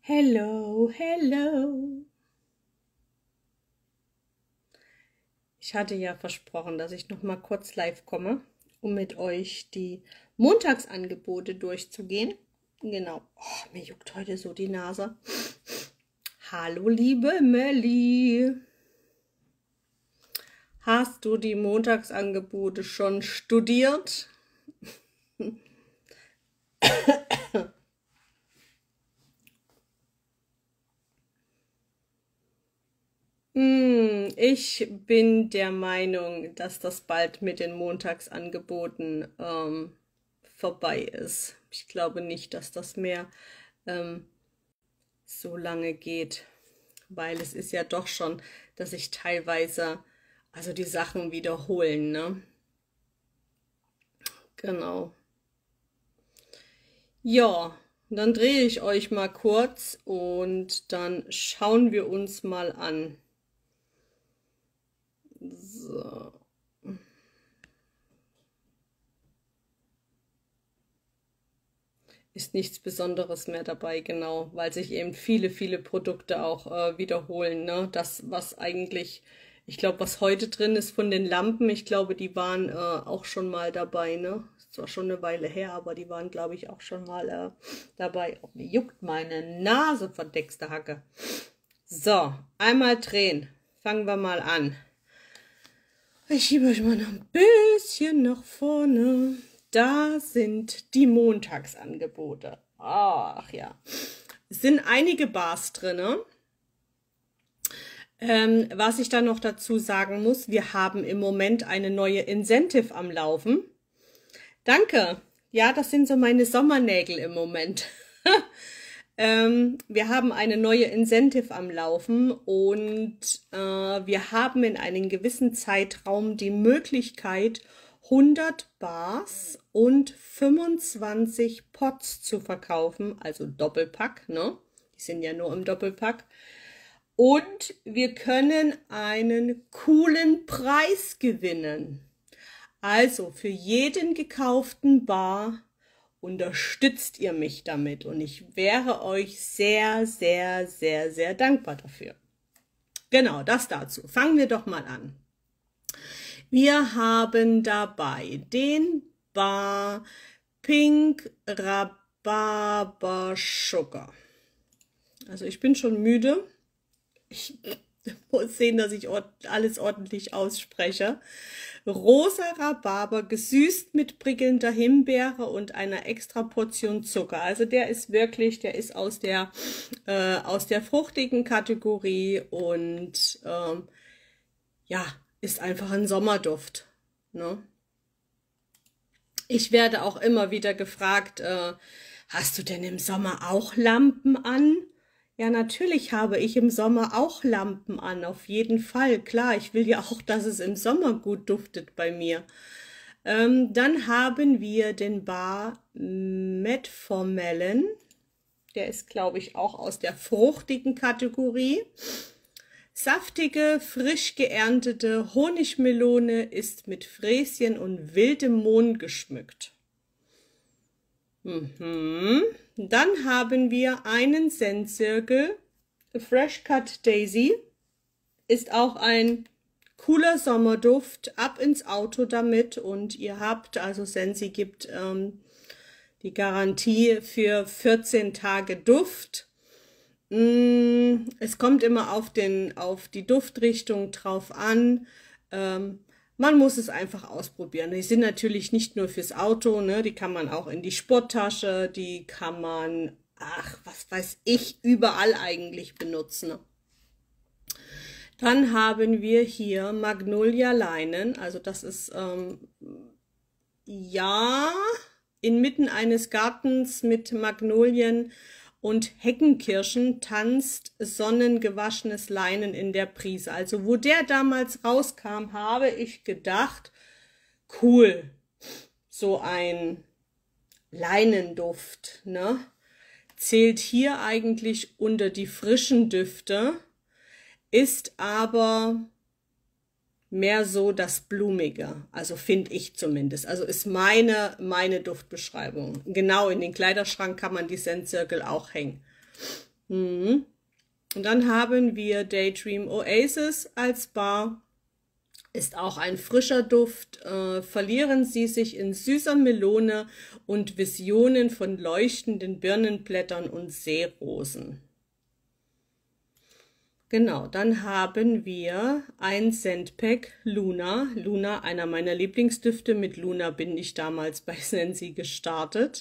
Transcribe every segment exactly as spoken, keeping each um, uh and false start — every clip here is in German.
Hello, hello. Ich hatte ja versprochen, dass ich noch mal kurz live komme, um mit euch die Montagsangebote durchzugehen. Genau. Oh, mir juckt heute so die Nase. Hallo, liebe Melli. Hast du die Montagsangebote schon studiert? Ich bin der Meinung, dass das bald mit den Montagsangeboten ähm, vorbei ist. Ich glaube nicht, dass das mehr ähm, so lange geht, weil es ist ja doch schon, dass sich teilweise also die Sachen wiederholen, ne? Genau. Ja, dann drehe ich euch mal kurz und dann schauen wir uns mal an. So. Ist nichts Besonderes mehr dabei, genau, weil sich eben viele, viele Produkte auch äh, wiederholen, ne? Das, was eigentlich, ich glaube, was heute drin ist von den Lampen, ich glaube, die waren äh, auch schon mal dabei, ne? Ist zwar schon eine Weile her, aber die waren, glaube ich, auch schon mal äh, dabei. Oh, mir juckt meine Nase, verdeckste Hacke. So, einmal drehen. Fangen wir mal an. Ich schiebe euch mal noch ein bisschen nach vorne. Da sind die Montagsangebote. Ach ja. Es sind einige Bars drin. Ähm, was ich da noch dazu sagen muss, wir haben im Moment eine neue Incentive am Laufen. Danke. Ja, das sind so meine Sommernägel im Moment. Ähm, wir haben eine neue Incentive am Laufen und äh, wir haben in einem gewissen Zeitraum die Möglichkeit, hundert Bars und fünfundzwanzig Pots zu verkaufen, also Doppelpack, ne? Die sind ja nur im Doppelpack. Und wir können einen coolen Preis gewinnen. Also für jeden gekauften Bar unterstützt ihr mich damit und ich wäre euch sehr, sehr, sehr, sehr dankbar dafür. Genau, das dazu. Fangen wir doch mal an. Wir haben dabei den Bar Pink Rhabarber Sugar. Also ich bin schon müde. Ich muss sehen, dass ich alles ordentlich ausspreche. Rosa Rhabarber, gesüßt mit prickelnder Himbeere und einer extra Portion Zucker. Also der ist wirklich, der ist aus der, äh, aus der fruchtigen Kategorie und ähm, ja, ist einfach ein Sommerduft, ne? Ich werde auch immer wieder gefragt, äh, hast du denn im Sommer auch Lampen an? Ja, natürlich habe ich im Sommer auch Lampen an, auf jeden Fall. Klar, ich will ja auch, dass es im Sommer gut duftet bei mir. Ähm, dann haben wir den Bar Metformelen. Der ist, glaube ich, auch aus der fruchtigen Kategorie. Saftige, frisch geerntete Honigmelone ist mit Fräschen und wildem Mohn geschmückt. Mhm. Dann haben wir einen Scentzirkel, Fresh Cut Daisy, ist auch ein cooler Sommerduft, ab ins Auto damit und ihr habt, also Scentsy gibt ähm, die Garantie für vierzehn Tage Duft. Mm, es kommt immer auf, den, auf die Duftrichtung drauf an. Ähm, Man muss es einfach ausprobieren. Die sind natürlich nicht nur fürs Auto, ne? Die kann man auch in die Sporttasche, die kann man, ach, was weiß ich, überall eigentlich benutzen. Dann haben wir hier Magnolia Leinen, also das ist, ähm, ja, inmitten eines Gartens mit Magnolien und Heckenkirschen tanzt sonnengewaschenes Leinen in der Brise. Also wo der damals rauskam, habe ich gedacht, cool, so ein Leinenduft, ne? Zählt hier eigentlich unter die frischen Düfte, ist aber mehr so das Blumige, also finde ich zumindest. Also ist meine, meine Duftbeschreibung. Genau, in den Kleiderschrank kann man die Scentzirkel auch hängen. Mhm. Und dann haben wir Daydream Oasis als Bar. Ist auch ein frischer Duft. Äh, verlieren Sie sich in süßer Melone und Visionen von leuchtenden Birnenblättern und Seerosen. Genau, dann haben wir ein Scentpack Luna. Luna, einer meiner Lieblingsdüfte. Mit Luna bin ich damals bei Scentsy gestartet.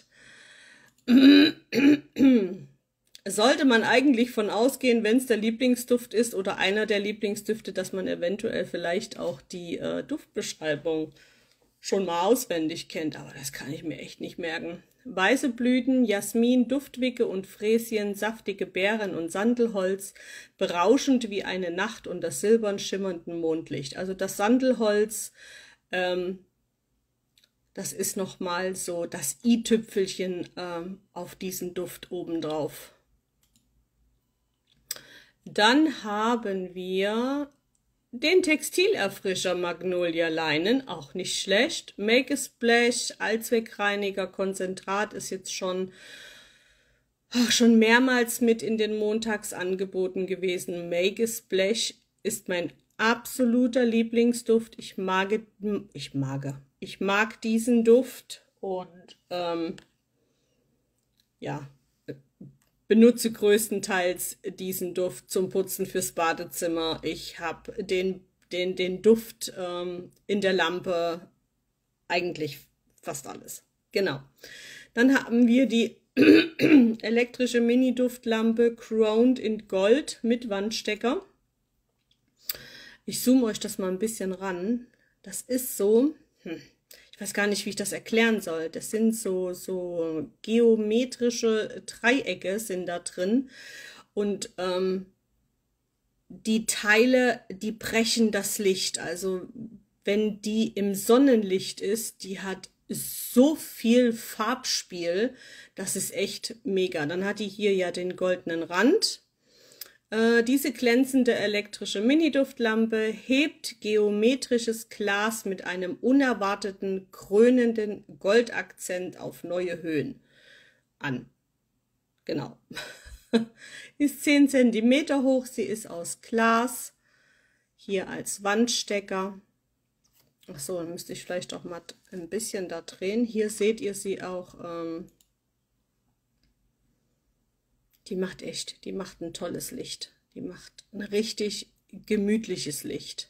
Sollte man eigentlich von ausgehen, wenn es der Lieblingsduft ist oder einer der Lieblingsdüfte, dass man eventuell vielleicht auch die äh, Duftbeschreibung schon mal auswendig kennt, aber das kann ich mir echt nicht merken. Weiße Blüten, Jasmin, Duftwicke und Fräschen, saftige Beeren und Sandelholz, berauschend wie eine Nacht unter silbern schimmerndem Mondlicht. Also das Sandelholz, ähm, das ist nochmal so das i-Tüpfelchen ähm, auf diesen Duft obendrauf. Dann haben wir den Textilerfrischer Magnolia Leinen, auch nicht schlecht. Make a Splash, Allzweckreiniger, Konzentrat ist jetzt schon, ach, schon mehrmals mit in den Montagsangeboten gewesen. Make a Splash ist mein absoluter Lieblingsduft. Ich mag, ich mag, ich mag diesen Duft und ähm, ja, benutze größtenteils diesen Duft zum Putzen fürs Badezimmer. Ich habe den, den, den Duft ähm, in der Lampe, eigentlich fast alles. Genau. Dann haben wir die elektrische Mini-Duftlampe Crowned in Gold mit Wandstecker. Ich zoome euch das mal ein bisschen ran. Das ist so... Hm. Ich weiß gar nicht, wie ich das erklären soll. Das sind so, so geometrische Dreiecke sind da drin. Und ähm, die Teile, die brechen das Licht. Also wenn die im Sonnenlicht ist, die hat so viel Farbspiel. Das ist echt mega. Dann hat die hier ja den goldenen Rand. Äh, diese glänzende elektrische Mini-Duftlampe hebt geometrisches Glas mit einem unerwarteten, krönenden Goldakzent auf neue Höhen an. Genau. Ist zehn Zentimeter hoch, sie ist aus Glas, hier als Wandstecker. Achso, dann müsste ich vielleicht auch mal ein bisschen da drehen. Hier seht ihr sie auch. Ähm, Die macht echt, die macht ein tolles Licht. Die macht ein richtig gemütliches Licht.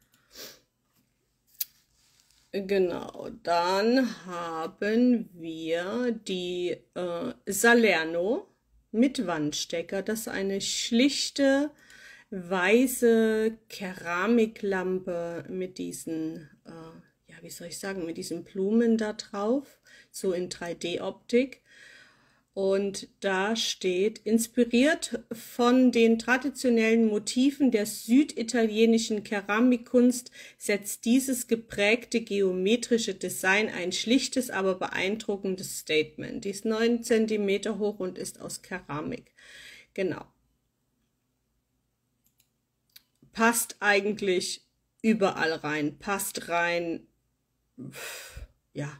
Genau, dann haben wir die äh, Salerno mit Wandstecker. Das ist eine schlichte, weiße Keramiklampe mit diesen, äh, ja, wie soll ich sagen, mit diesen Blumen da drauf, so in drei D-Optik. Und da steht, inspiriert von den traditionellen Motiven der süditalienischen Keramikkunst setzt dieses geprägte geometrische Design ein schlichtes, aber beeindruckendes Statement. Die ist neun Zentimeter hoch und ist aus Keramik. Genau. Passt eigentlich überall rein. Passt rein, ja.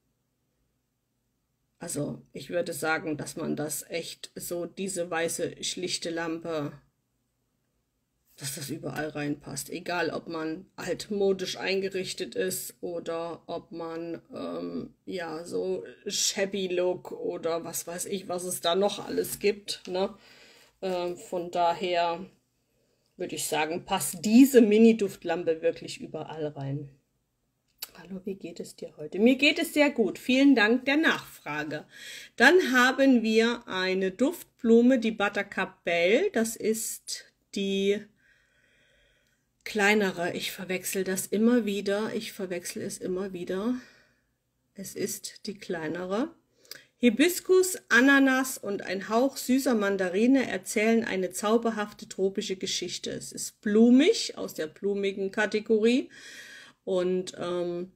Also ich würde sagen, dass man das echt so, diese weiße, schlichte Lampe, dass das überall reinpasst. Egal, ob man altmodisch eingerichtet ist oder ob man, ähm, ja, so shabby Look oder was weiß ich, was es da noch alles gibt, ne? Ähm, von daher würde ich sagen, passt diese Mini-Duftlampe wirklich überall rein. Hallo, wie geht es dir heute? Mir geht es sehr gut. Vielen Dank der Nachfrage. Dann haben wir eine Duftblume, die Buttercup Belle. Das ist die kleinere. Ich verwechsel das immer wieder. Ich verwechsel es immer wieder. Es ist die kleinere. Hibiskus, Ananas und ein Hauch süßer Mandarine erzählen eine zauberhafte tropische Geschichte. Es ist blumig, aus der blumigen Kategorie. Und ähm,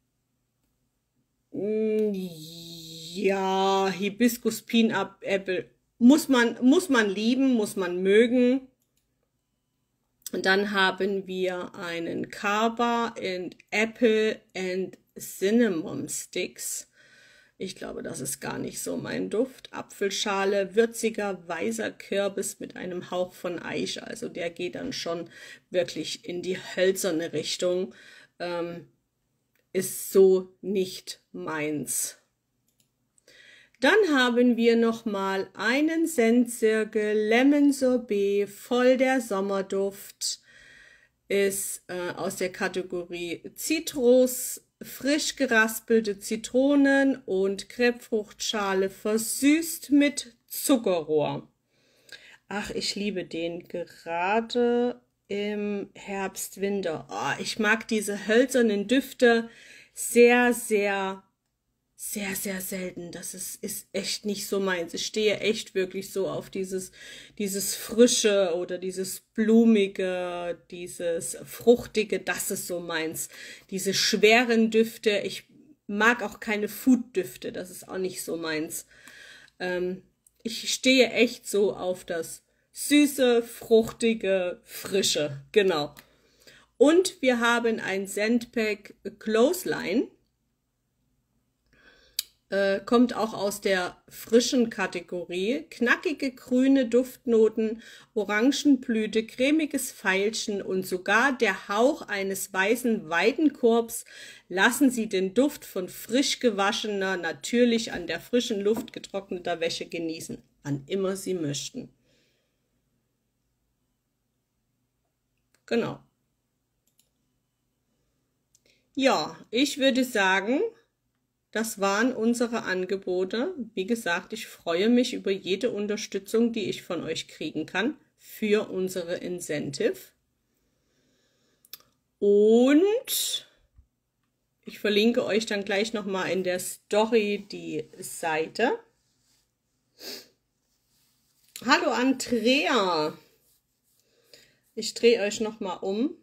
ja, Hibiskus, Peanut Apple muss man, muss man lieben, muss man mögen. Und dann haben wir einen Kaba and Apple and Cinnamon Sticks. Ich glaube, das ist gar nicht so mein Duft. Apfelschale, würziger, weißer Kürbis mit einem Hauch von Eiche. Also der geht dann schon wirklich in die hölzerne Richtung. Ähm, ist so nicht meins. Dann haben wir nochmal einen Senfzirkel Lemon Sorbet, voll der Sommerduft. Ist äh, aus der Kategorie Zitrus, frisch geraspelte Zitronen und Grapefruchtschale versüßt mit Zuckerrohr. Ach, ich liebe den, gerade im Herbst, Winter. Oh, ich mag diese hölzernen Düfte sehr, sehr, sehr, sehr selten. Das ist, ist echt nicht so meins. Ich stehe echt wirklich so auf dieses, dieses Frische oder dieses Blumige, dieses Fruchtige. Das ist so meins. Diese schweren Düfte. Ich mag auch keine Food-Düfte. Das ist auch nicht so meins. Ähm, ich stehe echt so auf das Süße, Fruchtige, Frische. Genau. Und wir haben ein Scentpack Clothesline. Äh, kommt auch aus der frischen Kategorie. Knackige grüne Duftnoten, Orangenblüte, cremiges Veilchen und sogar der Hauch eines weißen Weidenkorbs lassen Sie den Duft von frisch gewaschener, natürlich an der frischen Luft getrockneter Wäsche genießen, wann immer Sie möchten. Genau. Ja, ich würde sagen, das waren unsere Angebote. Wie gesagt, ich freue mich über jede Unterstützung, die ich von euch kriegen kann für unsere Incentive. Und ich verlinke euch dann gleich nochmal in der Story die Seite. Hallo Andrea. Ich drehe euch nochmal um.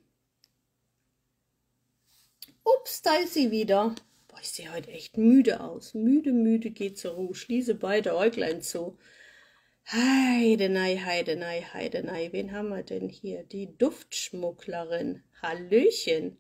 Ups, da ist sie wieder. Boah, ich sehe heute echt müde aus. Müde, müde geht zur Ruhe. Schließe beide Äuglein zu. Heidenei, Heidenei, Heidenei. Wen haben wir denn hier? Die Duftschmugglerin. Hallöchen.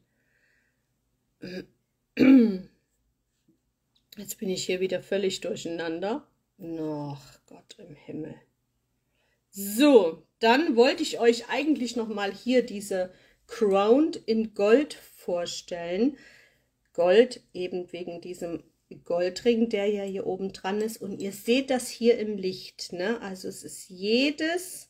Jetzt bin ich hier wieder völlig durcheinander. Ach Gott im Himmel. So, dann wollte ich euch eigentlich nochmal hier diese Crowned in Gold vorstellen. Gold eben wegen diesem Goldring, der ja hier oben dran ist. Und ihr seht das hier im Licht, ne? Also es ist jedes,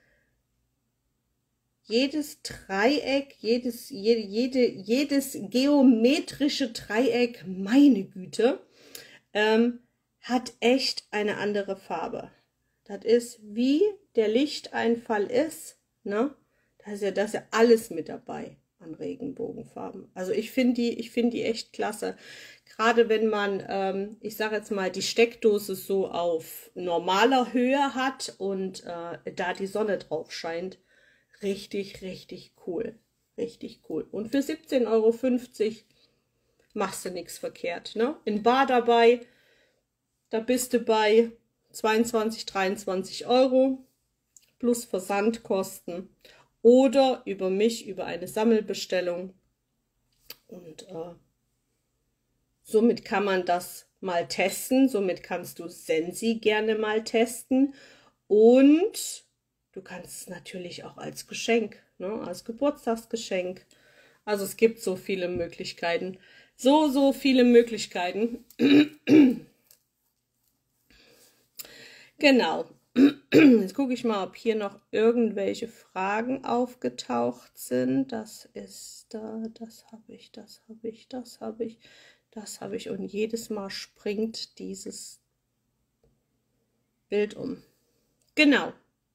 jedes Dreieck, jedes, jede, jede, jedes geometrische Dreieck, meine Güte, ähm, hat echt eine andere Farbe. Das ist, wie der Lichteinfall ist, ne? Da ist ja, da ist ja alles mit dabei an Regenbogenfarben. Also ich finde die, ich finde die echt klasse. Gerade wenn man, ähm, ich sage jetzt mal, die Steckdose so auf normaler Höhe hat und äh, da die Sonne drauf scheint. Richtig, richtig cool. Richtig cool. Und für siebzehn Euro fünfzig machst du nichts verkehrt, ne? In Bar dabei, da bist du bei zweiundzwanzig, dreiundzwanzig Euro plus Versandkosten oder über mich, über eine Sammelbestellung. Und äh, somit kann man das mal testen. Somit kannst du Sensi gerne mal testen. Und du kannst es natürlich auch als Geschenk, ne, als Geburtstagsgeschenk. Also es gibt so viele Möglichkeiten. So, so viele Möglichkeiten. Genau. Jetzt gucke ich mal, ob hier noch irgendwelche Fragen aufgetaucht sind. Das ist da, das habe ich, das habe ich, das habe ich, das habe ich. Und jedes Mal springt dieses Bild um. Genau.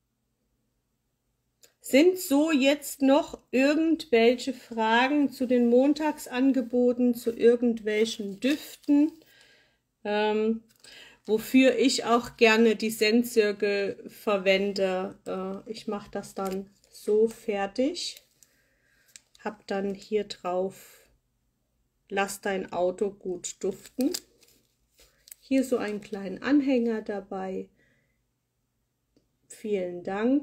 Sind so jetzt noch irgendwelche Fragen zu den Montagsangeboten, zu irgendwelchen Düften? Ähm, Wofür ich auch gerne die Senfzirkel verwende. Äh, ich mache das dann so fertig. Hab dann hier drauf, lass dein Auto gut duften. Hier so einen kleinen Anhänger dabei. Vielen Dank.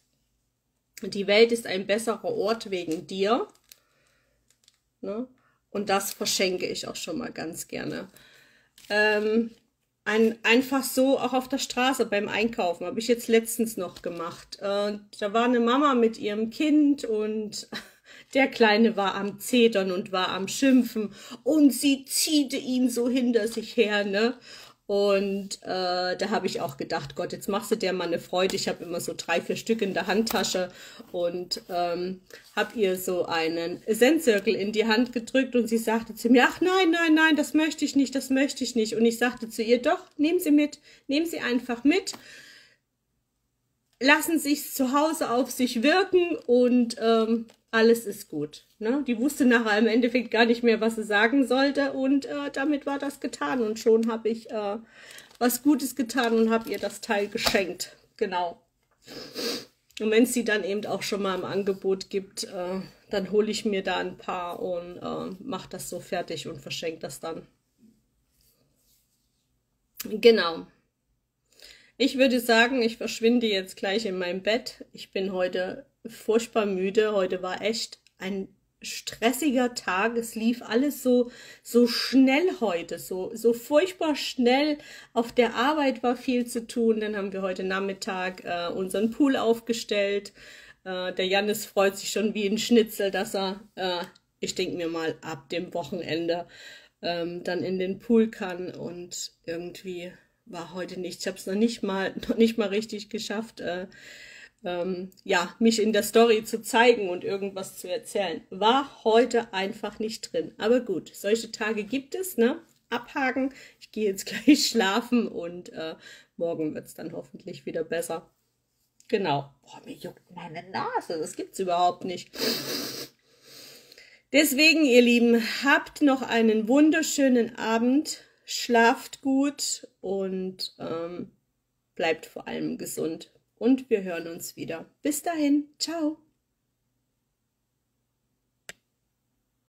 Die Welt ist ein besserer Ort wegen dir. Ne? Und das verschenke ich auch schon mal ganz gerne. Ähm, ein, einfach so, auch auf der Straße beim Einkaufen, habe ich jetzt letztens noch gemacht. Äh, da war eine Mama mit ihrem Kind und der Kleine war am Zetern und war am Schimpfen und sie ziehte ihn so hinter sich her, ne? Und äh, da habe ich auch gedacht, Gott, jetzt machst du dir mal eine Freude. Ich habe immer so drei, vier Stück in der Handtasche und ähm, habe ihr so einen Senfzirkel in die Hand gedrückt und sie sagte zu mir, ach nein, nein, nein, das möchte ich nicht, das möchte ich nicht. Und ich sagte zu ihr, doch, nehmen Sie mit, nehmen Sie einfach mit. Lassen Sie es zu Hause auf sich wirken und ähm, alles ist gut. Ne? Die wusste nachher im Endeffekt gar nicht mehr, was sie sagen sollte und äh, damit war das getan und schon habe ich äh, was Gutes getan und habe ihr das Teil geschenkt. Genau. Und wenn es sie dann eben auch schon mal im Angebot gibt, äh, dann hole ich mir da ein paar und äh, mache das so fertig und verschenke das dann. Genau. Ich würde sagen, ich verschwinde jetzt gleich in mein Bett. Ich bin heute furchtbar müde. Heute war echt ein stressiger Tag. Es lief alles so, so schnell heute, so, so furchtbar schnell. Auf der Arbeit war viel zu tun. Dann haben wir heute Nachmittag äh, unseren Pool aufgestellt. Äh, der Jannis freut sich schon wie ein Schnitzel, dass er, äh, ich denke mir mal, ab dem Wochenende ähm, dann in den Pool kann und irgendwie war heute nichts. Ich habe es noch nicht mal, noch nicht mal richtig geschafft, äh, ähm, ja, mich in der Story zu zeigen und irgendwas zu erzählen. War heute einfach nicht drin. Aber gut, solche Tage gibt es, ne? Abhaken. Ich gehe jetzt gleich schlafen und äh, morgen wird es dann hoffentlich wieder besser. Genau. Boah, mir juckt meine Nase. Das gibt's überhaupt nicht. Deswegen, ihr Lieben, habt noch einen wunderschönen Abend. Schlaft gut und ähm, bleibt vor allem gesund. Und wir hören uns wieder. Bis dahin. Ciao.